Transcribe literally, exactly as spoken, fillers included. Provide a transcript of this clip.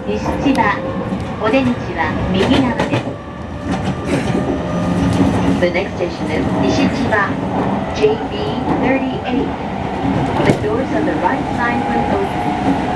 西千葉、お出口は右側です。The next station is 西千葉 J B thirty-eight. The doors on the right side will open.